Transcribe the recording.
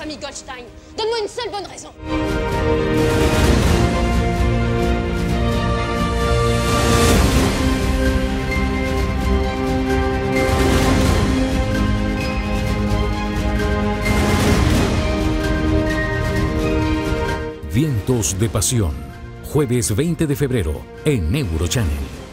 famille Goldstein. Donne-moi une seule bonne raison. Vientos de Pasión, jueves 20 de febrero en Eurochannel.